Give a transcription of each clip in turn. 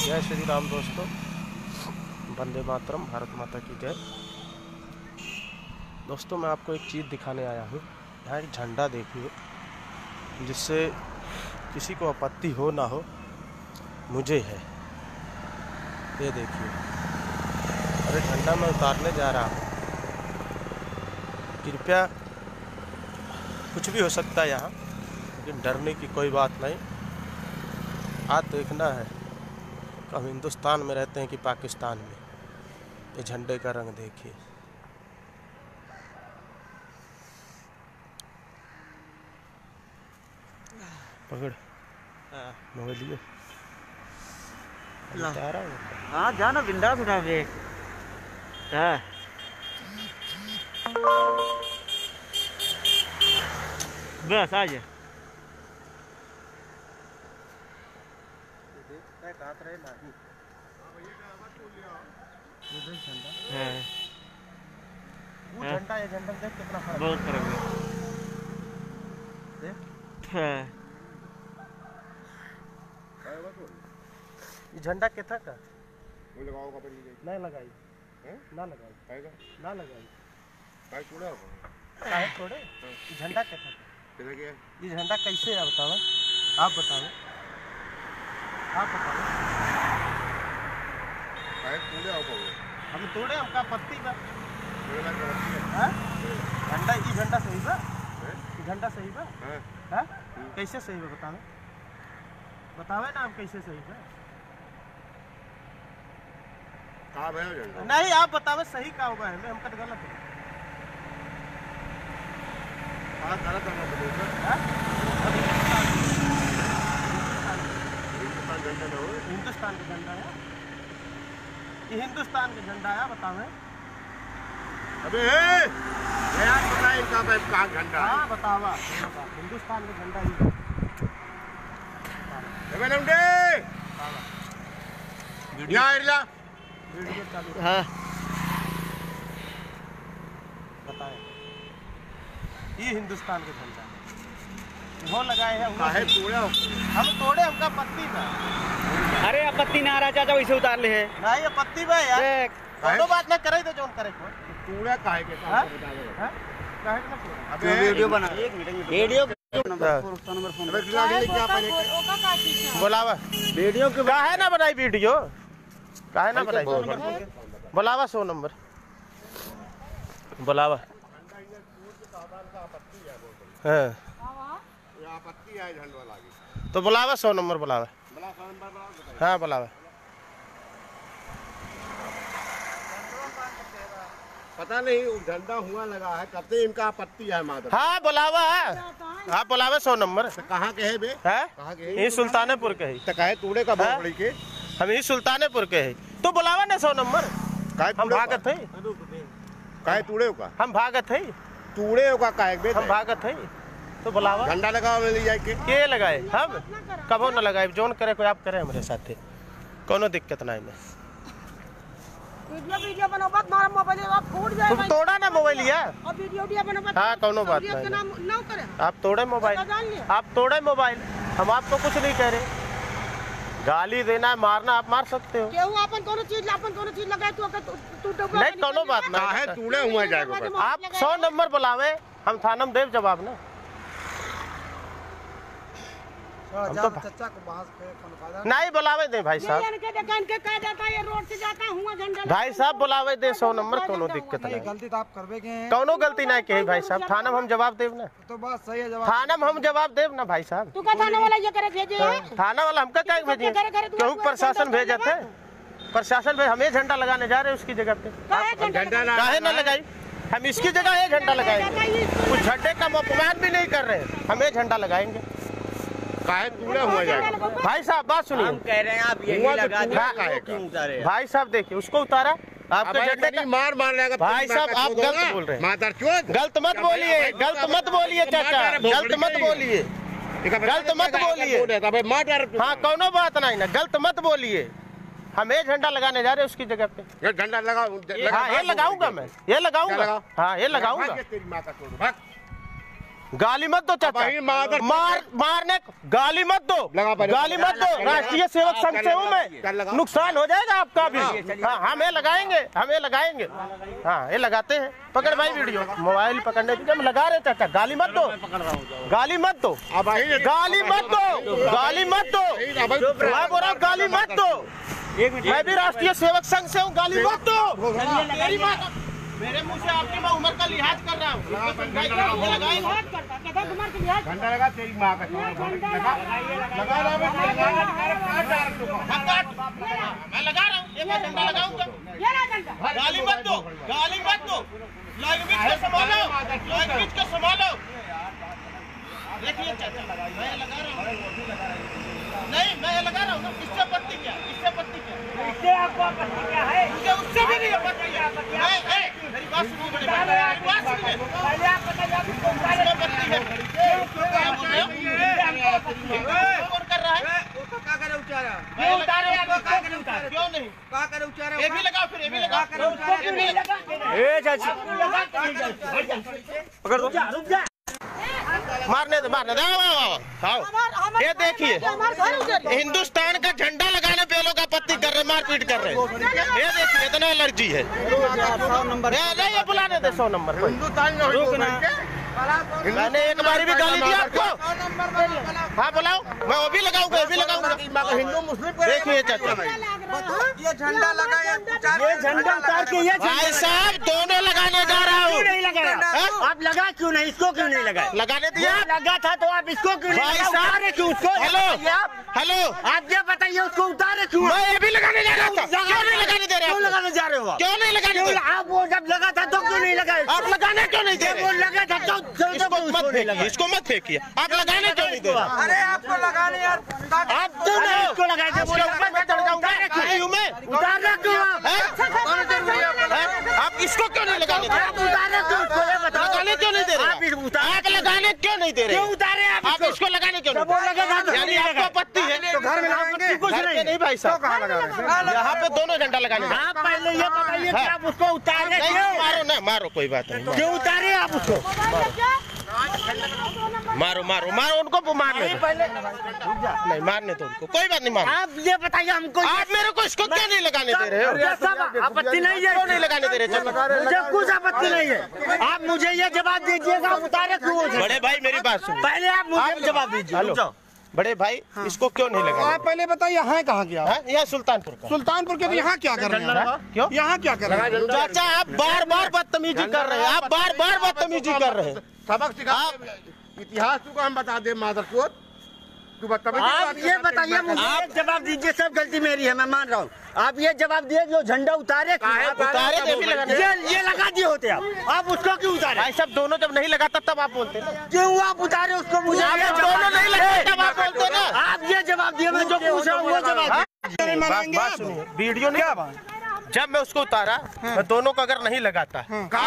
जय श्री राम दोस्तों, वंदे मातरम, भारत माता की जय। दोस्तों मैं आपको एक चीज़ दिखाने आया हूँ। यहाँ एक झंडा देखिए, जिससे किसी को आपत्ति हो ना हो, मुझे है। ये देखिए, अरे झंडा मैं उतारने जा रहा हूँ। कृपया, कुछ भी हो सकता है यहाँ, लेकिन डरने की कोई बात नहीं। आज देखना है कि हम हिंदुस्तान में रहते हैं कि पाकिस्तान में। ये झंडे का रंग देखिए। पकड़ मोबाइल हाँ जाना बिंदा उठा के बस आ जा झंडा ये झंडा देख कितना फर्क बहुत फर्क है। ये झंडा कितना का वो लगाओ कपड़े नहीं लगाई हैं ना लगाई पाएगा ना लगाई भाई थोड़ा होगा काहे थोड़े। ये झंडा कितना का कितना क्या ये झंडा कैसे है बताओ। आप बताओ भाई थोड़ा होगा हम तोड़े हमका पत्ती बा थोड़ा ना करती है हां झंडा ये झंडा सही बा ये झंडा सही बा हां कैसे सही बा बतावे ना आप कैसे सही बा। कहां है झंडा नहीं आप बतावे सही का होगा हमें हमका गलत है। हां गलत है हां हिंदुस्तान झंडा ना हो हिंदुस्तान का झंडा है ये हिंदुस्तान का झंडा है बतावे। अबे यार पता है इनका भाई कहां झंडा है। हां बतावा हिंदुस्तान का झंडा ही अबे लंडे वीडियो इरला वीडियो चालू हाँ बताए ये हिंदुस्तान का झंडा है वो लगाए हैं काहे तोड़ा हम तोड़े हमका पत्ती बा। अरे आपत्ति ना आ रहा चाचा वैसे उतार ले है नहीं ये पत्ती बा यार कोनो बात ना करे तो जोन करे को तोड़ा काहे के हां काहे ना तोड़ा। अबे वीडियो बना एक मिनट वीडियो नंबर फोन अबे खिला के क्या पाने बुलावा वीडियो के काहे ना बनाई वीडियो काहे ना बनाई बुलावा 100 नंबर बुलावा। हाँ ये आपत्ति है झंडा लागी तो बुलावा 100 नंबर बुलावा। बड़ा नंबर बड़ा हाँ बुलावा पता नहीं वो झंडा हुआ लगा है कहते इनका आपत्ति है माधव। हाँ बुलावा हाँ बुलावा 100 नंबर। कहाँ के है बे है कहाँ के है ये सुल्तानपुर के है तो काहे तोड़े का बहुत बड़ी के हम ही सुल्तानपुर के है तो बुलावा ना 100 नंबर। काहे हम भागत है काहे तोड़े का हम भागत है तोड़े का काहे बे हम भागत है तो बुलावा झंडा लगाओ ले जाए के लगाए हम कबो न लगाए जोन करे कोई आप करे हमारे साथ कोनो दिक्कत नहीं है। वीडियो बनोबा मारा मोबाइल आप फूट जाए तुम तोड़ा ना मोबाइल या और वीडियो बनोबा हाँ कोनो बात के नहीं नाम ना करे आप तोड़े मोबाइल आप तोड़े मोबाइल हम आपको कुछ नहीं कह रहे। गाली देना मारना आप मार सकते हो केहू अपन कोनो चीज लगाए तू अगर तू डबल नहीं कोनो बात नहीं। काहे तोड़े हुआ जाएगा आप 100 नंबर बुलावे हम थाना में देव जवाब ना। चाचा को बाहर नहीं बुलावे दे भाई साहब इनके दुकान के कह जाता है ये रोड से जाता हुआ झंडा भाई साहब बुलावे दे 100 नंबर कोनो दिक्कत नहीं। गलती तो आप करवे के कोनो गलती नहीं कही भाई साहब थाना में हम जवाब देव ना तो बात सही है जवाब थाना में हम जवाब देव ना भाई साहब। तू का थाना वाला ये करे भेजे है थाना वाला हमका क्या भेजिए क्यों प्रशासन भेजा थे प्रशासन भेज हमें झंडा लगाने जा रहे हैं उसकी जगह पे काहे ना लगाई हम इसकी जगह ये झंडा लगाएंगे कुछ झंडे का अपमान भी नहीं कर रहे हमें झंडा लगाएंगे। काहे तोड़े हुआ जाएगा भाई साहब बात सुनिए हम कह रहे हैं आप यही लगा दीजिए भाई साहब देखिए उसको उतारा आपके झंडे का मार रहेगा भाई साहब आप गलत बोल रहे हैं मादर चोद गलत मत बोलिए चाचा गलत मत बोलिए गलत मत बोलिए। हाँ कोनो बात नहीं ना गलत मत बोलिए हम ये झंडा लगाने जा रहे हैं उसकी जगह पे झंडा लगाओ हाँ ये लगाऊंगा मैं ये लगाऊंगा हाँ ये लगाऊंगा तेरी माता छोड़ भाग गाली मत दो चाचा, मारने गाली मत दो, गाली मत दो। राष्ट्रीय सेवक संघ से हूँ मैं, नुकसान हो जाएगा आपका भी। हाँ हमें लगाएंगे, हमें लगाएंगे। हाँ ये लगाते हैं। पकड़ भाई वीडियो, मोबाइल पकड़ने की हम लगा रहे चाचा। गाली मत दो, गाली मत दो, गाली मत दो, गाली मत दो। मैं बोल रहा हूँ गाली मत दो। मैं भी राष्ट्रीय सेवक संघ से हूँ, गाली मत दो। मेरे मुंह से आपकी मैं उम्र का लिहाज कर रहा हूँ। घंटा लगा तेरी माँ का लगा मैं लगा रहा हूँ, एक घंटा लगाऊंगा। गाली मत दो, गाली मत दो। लैंग्वेज को संभालो, लैंग्वेज को संभालो। देखिए चाचा मैं लगा रहा हूँ, नहीं मैं लगा रहा हूँ ना। इससे आपत्ति क्या, इससे आपत्ति क्या, इससे आपको आपत्ति क्या है? मुझे उससे भी नहीं आपत्ति है। मेरी बात सुनिए, मेरी बात सुनिए। पहले आप बताइए आप इसको उतारे। आपत्ति है क्या बोल रहे हो? कौन कर रहा है? क्या करे उतारा? मैं उतारे आपको क्या करे उतारे? क्यों नहीं? क्या करे उतारे? ये भी लगाओ, फिर ये भी लगाओ। उसको भी लगा। ए चाचा पकड़ दो, रुक जा। मारने दो, मारने दो। आओ ये देखिए, हिंदुस्तान का झंडा लगाने पे लोग आपत्ति कर रहे, मारपीट कर रहे हैं। ये देखिए इतना एलर्जी है। 100 नंबर नहीं ये बुलाने दे 100 नंबर। मैंने एक बारी भी गाली दी आपको? हाँ बुलाओ, मैं वो भी लगाऊंगा, ये भी लगाऊंगा। हिंदू मुस्लिम देखिए चाचा ये झंडा लगा, ये झंडा उतार के ये भाई साहब दोनों लगाने जा रहा हूँ। नहीं लगाया आप लगा क्यों नहीं? इसको क्यों नहीं लगाया? लगाने दिया लगा था तो आप इसको क्यों नहीं भाई लगाया? साहब क्यों उसको? हेलो हेलो आप ये बताइए उसको उतारे क्यों? मैं ये भी लगाने जा रहा था। क्यों नहीं लगाने दे रहे? क्यों लगाने जा रहे हो? क्यों नहीं लगाने दे रहे? आप वो जब लगा था तो क्यों नहीं लगाए? आप लगाने क्यों नहीं दे रहे? वो लगा था तो इसको मत फेंकिए, इसको मत फेंकिए। आप लगाने क्यों नहीं दे रहे? अरे आपको लगाने यार, आप क्यों नहीं इसको लगाए थे? उसके ऊपर मैं चढ़ जाऊंगा। उतार रहे क्यों आप? आप इसको क्यों नहीं लगाने दे रहे? आप उतारे क्यों? इसको ये बताओ। लगाने क्यों नहीं दे रहे? आप लगाने क्यों नहीं दे रहे? क्यों उतारे आप? आप इसको लगाने क्यों नहीं? वो लगा था तो यानी आपको आपत्ति है? तो घर में लगाएंगे? कुछ घर पे नहीं भाई साहब, यहाँ पे दोनों झंडा लगाने जा रहे हैं। आप पहले ये बताइए कि आप उसको उतारे नहीं क्यों? मारो ना, मारो कोई बात नहीं। क्यों उतारे आप उसको? मारो मारो मारो उनको, मारने दो। नहीं मारने दो उनको, कोई बात नहीं। मारो आप ये बताइए हमको, आप मेरे को इसको क्यों नहीं लगाने दे रहे हो? सब आपत्ति नहीं है? क्यों नहीं लगाने दे रहे? मुझे कुछ आपत्ति नहीं है। आप मुझे ये जवाब दीजिएगा आप उतारे क्यों? बड़े भाई मेरी बात सुनो, पहले आप मुझे जवाब दीजिए। हेलो बड़े भाई, इसको क्यों नहीं लगाने? आप पहले बताइए यहाँ कहाँ गया? यहाँ सुल्तानपुर का। सुल्तानपुर के तो यहाँ क्या कर रहे हैं? क्यों यहाँ क्या कर रहे हैं? चाचा आप बार बार बदतमीजी कर रहे हैं, आप बार बार बदतमीजी कर रहे हैं। सबक सिखा, इतिहास को हम बता दे मादरचोद। तू आप ये बताइए मुझे, आप जवाब दीजिए। सब गलती मेरी है, मैं मान रहा हूँ। आप ये जवाब दिए जो झंडा उतारे उतारे तो भी लगाने। ये लगा दिए होते आप उसको क्यों उतारे? भाई सब दोनों जब नहीं लगाता तब आप बोलते ना। क्यों आप उतारे उसको? मुझे दोनों नहीं लगाते तब आप बोलते ना। आप ये जवाब दिए, मैं जो पूछ रहा हूँ वो जवाब। बात सुनिए, वीडियो नहीं। जब मैं उसको उतारा, मैं दोनों को अगर नहीं लगाता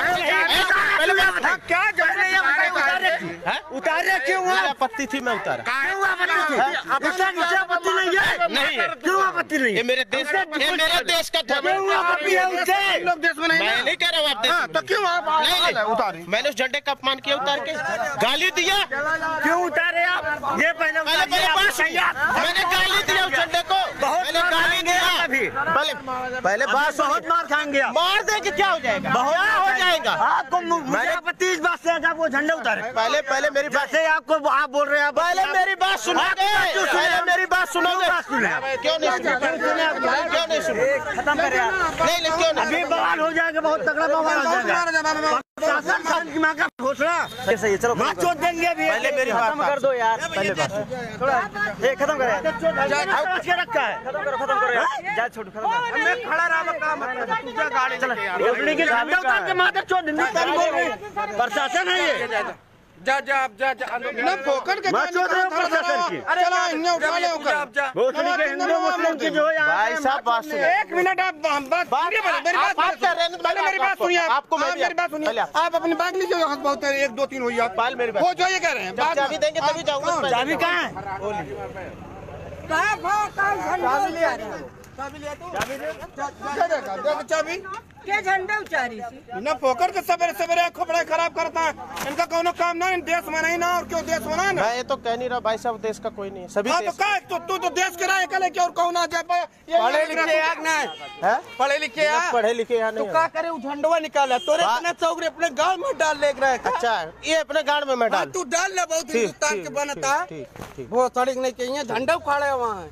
उतारे क्यों? आपत्ति थी मैं उतारा। क्यों आपत्ति नहीं है? नहीं है। क्यों आपत्ति नहीं है? ये मेरे देश का धर्म है। क्यों आपत्ति है उससे? लोग देश में नहीं मैं नहीं कह रहा हूँ आप देश तो क्यों आप नहीं उतारे? मैंने उस झंडे का अपमान किया, उतार के गाली दिया। क्यों उतारे आप? ये पहले बात सुनिए, मैंने गाली दिया उस झंडे को, मैंने गाली दिया। पहले बात बहुत मार खाएंगे आप। मार दे के क्या हो जाएगा? बहुत हो जाएगा। आपको मुझे आपत्ति इस बात से है, वो झंडा उतारे। पहले मेरी बात जैसे आपको आप बोल रहे हैं, पहले मेरी बात सुनोगे? पहले मेरी बात सुनोगे? क्यों नहीं सुनोगे? क्यों नहीं सुनोगे? खत्म करें आप। नहीं क्यों नहीं? अभी बवाल हो जाएगा, बहुत तगड़ा बवाल हो जाएगा। शासन खान की माँ का घोषणा सही है। चलो माँ चोट देंगे अभी। पहले मेरी बात कर दो यार। पहले बात थोड़ा खत्म करें। रखा है, खत्म करो यार। जा छोड़, खत्म कर। मैं खड़ा रहा गाड़ी झंडा उतार के माता चोट हिंदुस्तान बोल रही है। प्रशासन है ये। जा ना फोकट के प्रशासन की। अरे इन्हें उठा ले भोसड़ी के हिंदू मुस्लिम की जो है भाई साहब बात सुनिए। एक मिनट आप मेरी बात सुनिए। आपको मेरी बात सुनिए। आप अपनी बात लीजिए। बहुत 1 2 3 हुई आप पाल मेरी बात। वो जो ये कह रहे हैं चाबी देंगे तभी जाऊंगा। चाबी कहाँ है? चाबी ले तू चाबी के झंडे उचारी ना पोकर के सवेरे सवेरे खोपड़ा खराब करता है। इनका कोनो काम ना, इन देश में नहीं ना, और क्यों देश होना ना। मैं ये तो कह नहीं रहा भाई साहब, देश का कोई नहीं है, सभी हाँ, देश तो का तू तो देश के रहा है क्या और कहो ना जा पाए। पढ़े लिखे यार ना है, पढ़े लिखे यार, पढ़े लिखे यहाँ तो नहीं क्या है। करे, झंडवा निकाला तोरे इतने चौकरे अपने गांव में डाल ले रहा है। अच्छा ये अपने गाड़ में मैं डाल, तू डाल ले, बहुत ठीक, हिंदुस्तान ठीक, के बनता है। ठीक ठीक। वो सड़क नहीं चाहिए, झंडा उखाड़े वहाँ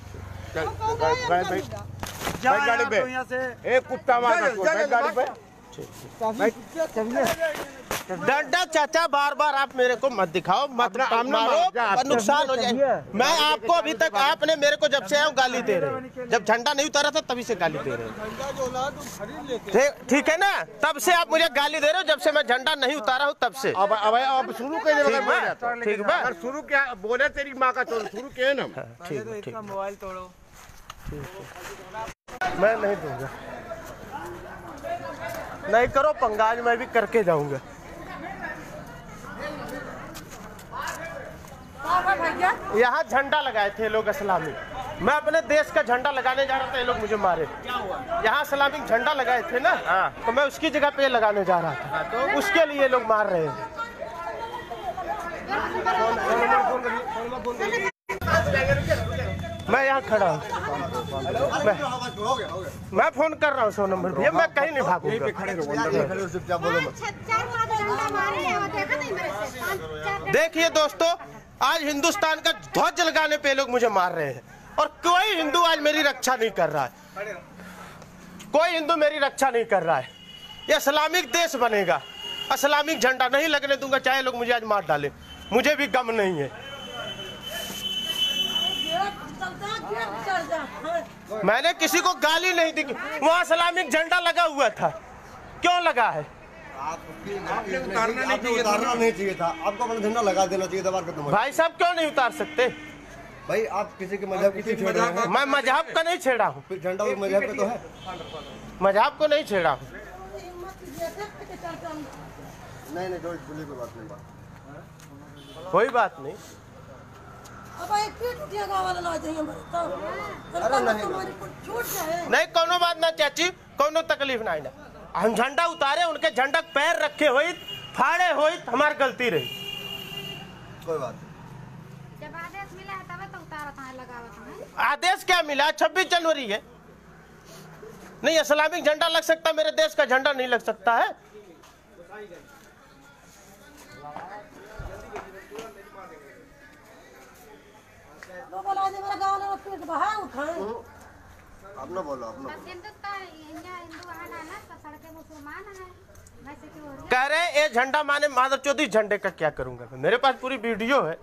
बैठ गाड़ी पे, एक कुत्ता मार बैठ गाड़ी पे। डंडा चाचा बार बार आप मेरे को मत दिखाओ, मत मारो, नुकसान हो जाए। मैं आपको अभी तक, आपने मेरे को जब से आया हूँ गाली दे रहे हो, जब झंडा नहीं उतारा था तभी से गाली दे रहे हो, ठीक है ना, तब से आप मुझे गाली दे रहे हो, जब से मैं झंडा नहीं उतारा हूँ तब से। अब शुरू कर ठीक है, अगर शुरू क्या बोले तेरी माँ का चोर शुरू किए ना। ठीक ठीक, मोबाइल तोड़ो, मैं नहीं दूंगा, नहीं करो पंगाज, मैं भी करके जाऊंगा। यहाँ झंडा लगाए थे लोग इस्लामी, मैं अपने देश का झंडा लगाने जा रहा था, ये लोग मुझे मारे। यहाँ इस्लामिक झंडा लगाए थे ना, तो मैं उसकी जगह पे लगाने जा रहा था, तो उसके लिए लोग मार रहे हैं। मैं यहाँ खड़ा हूँ, मैं फोन कर रहा हूँ 100 नंबर भैया, मैं कहीं नहीं भागूंगा। देखिए दोस्तों, आज हिंदुस्तान का ध्वज लगाने पे लोग मुझे मार रहे हैं, और कोई हिंदू आज मेरी रक्षा नहीं कर रहा है, कोई हिंदू मेरी रक्षा नहीं कर रहा है। ये इस्लामिक देश बनेगा, इस्लामिक झंडा नहीं लगने दूंगा, चाहे लोग मुझे आज मार डाले, मुझे भी गम नहीं है। मैंने किसी को गाली नहीं दी, वहाँ इस्लामिक झंडा लगा हुआ था, क्यों लगा है? आपने उतारना नहीं चाहिए था, आपको अपना झंडा लगा देना चाहिए था। भाई साहब क्यों नहीं उतार सकते? भाई आप किसी के मजहब की छेड़ रहे हैं। मैं मजहब का नहीं छेड़ा हूँ, फिर झंडा उस मजहब का तो है, मजहब को नहीं छेड़ा हूँ। नहीं जो बोली कोई बात नहीं, कोई बात नहीं, नहीं कोनो बात ना चाची, कोनो तकलीफ ना ना, हम झंडा उतारे, उनके झंडा पैर रखे हुए फाड़े हुए, हमारी गलती रही, कोई बात नहीं। जब आदेश मिला है तब तो उतारा था, लगावत है। आदेश क्या मिला? 26 जनवरी है, नहीं इस्लामिक झंडा लग सकता, मेरे देश का झंडा नहीं लग सकता है? अपना बोलो, अपना कह रहे ये झंडा माने माधव चौधरी, झंडे का क्या करूंगा? मेरे पास पूरी वीडियो है।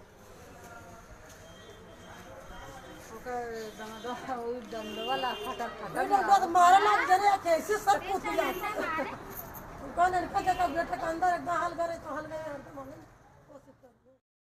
बेटा के अंदर एकदम हल करे तो हल गए।